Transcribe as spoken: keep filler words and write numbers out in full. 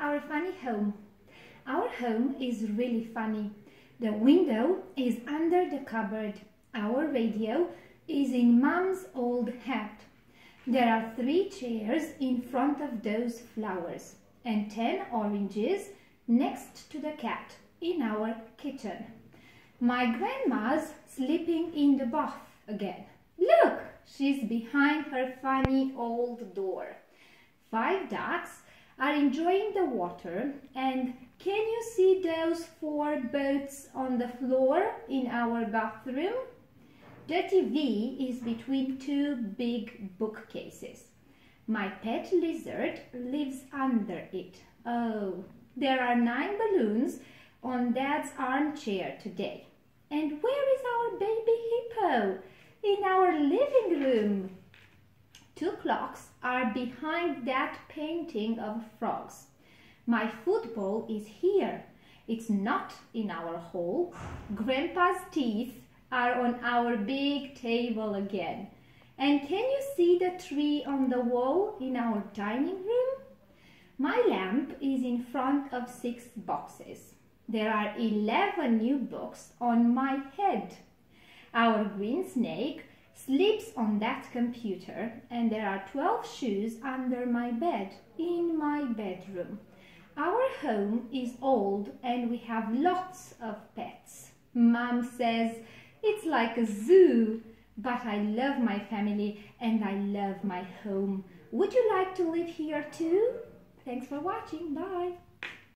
our funny home. Our home is really funny. The window is under the cupboard. Our radio is in Mom's old hat. There are three chairs in front of those flowers and ten oranges next to the cat in our kitchen. My grandma's sleeping in the bath again. Look, she's behind her funny old door. Five ducks are enjoying the water, and can you see those four boats on the floor in our bathroom? The T V is between two big bookcases. My pet lizard lives under it. Oh, there are nine balloons on Dad's armchair today. And where is our baby hippo? In our living room. Two clocks are behind that painting of frogs. My football is here. It's not in our hole. Grandpa's teeth are on our big table again. And can you see the tree on the wall in our dining room? My lamp is in front of six boxes. There are eleven new books on my head. Our green snake sleeps on that computer, and there are twelve shoes under my bed in my bedroom. Our home is old and we have lots of pets. Mom says it's like a zoo, but I love my family and I love my home. Would you like to live here too? Thanks for watching. Bye.